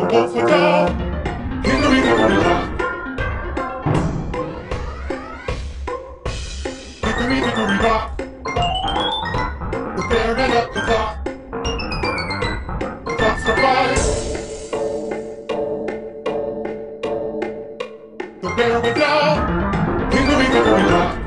The wolves were down. Hickory, dickory, dock. Hickory, dickory, dock. The bear ran up the clock. The clock struck 5. The bear went down. Hickory, dickory, dock.